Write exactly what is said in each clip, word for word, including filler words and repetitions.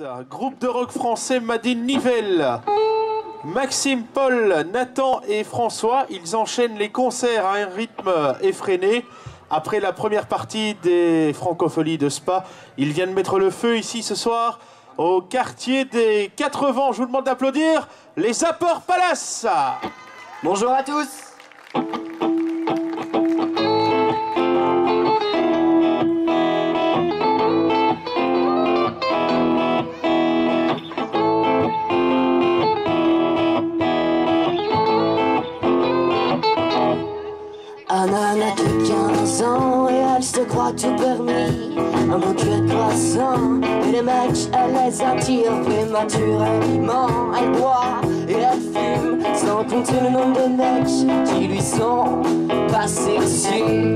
Groupe de rock français Madine Nivelle. Maxime, Paul, Nathan et François, ils enchaînent les concerts à un rythme effréné. Après la première partie des Francopholies de Spa, ils viennent mettre le feu ici ce soir au quartier des Quatre Vents. Je vous demande d'applaudir les Zapper Palace. Bonjour à tous. Anna n'a que quinze ans et elle se croit tout permis. Un bouquet de croissants et les mecs, elle les attire prématurément. Elle boit et elle fume sans compter le nombre de mecs qui lui sont passés dessus.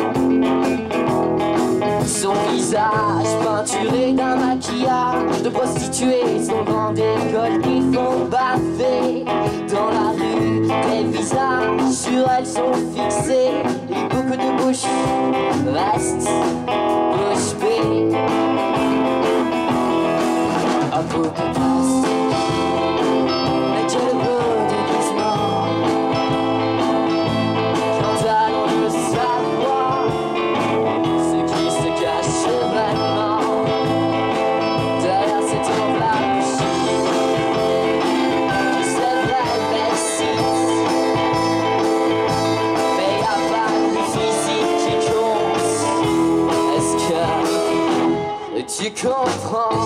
Son visage peinturé d'un maquillage de prostituée, son grand décolleté qui font baffer dans la rue. Des visages sur elle sont fixés et beaucoup de bouches restent bouche bée. Un peu de plastique, mais quel beau déguisement. Quand allons le savoir ce qui se cache vraiment derrière cette enveloppe chimique qui c'est vrai m'excite. Mais y'a pas que le physique qui compte. Est-ce que tu comprends?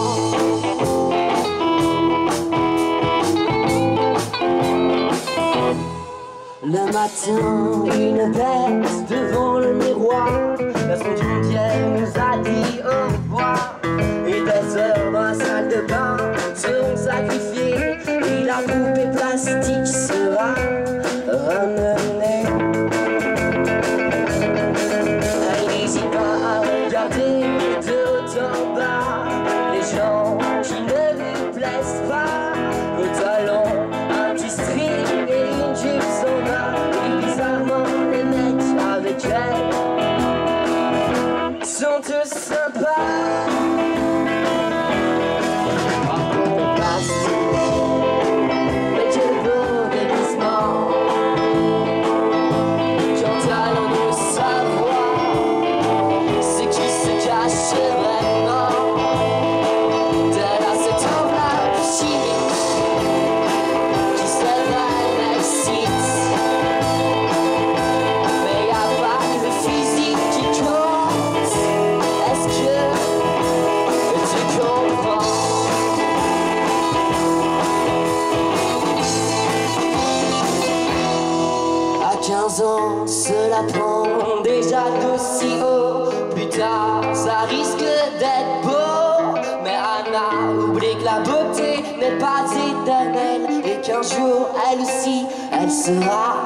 Le matin, une bête devant le miroir, la frontière nous a dit au revoir. Et des heures dans la salle de bain seront sacrifiées et la poupée plastique sera ramenée. Elle n'hésite pas à regarder de haut en bas les gens qui ne lui plaisent pas. Le talon, un petit string et une jupe sans bas. Et bizarrement les mecs avec elle sont tous sympas. Par contre plastique, mais quel beau déguisement. Quand allons-nous savoir ce qui se cache vraiment derrière cette enveloppe chimique qui c'est vrai m'excite. Mais y'a pas que le physique qui compte. Est-ce que tu comprends? À quinze ans, cela prend déjà d'aussi haut. Plus tard, ça risque d'être beau. Mais Anna oublie que la beauté n'est pas éternelle et qu'un jour, elle aussi, elle sera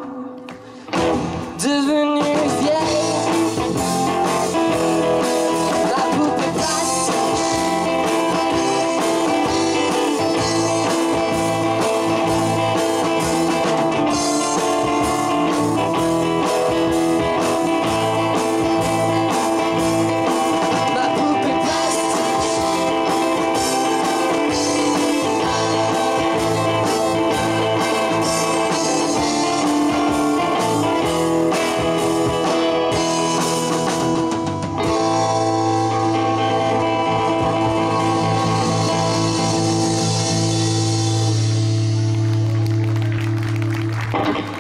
devenue vieille. La poupée plastique. Ma poupée plastique. Applaudissements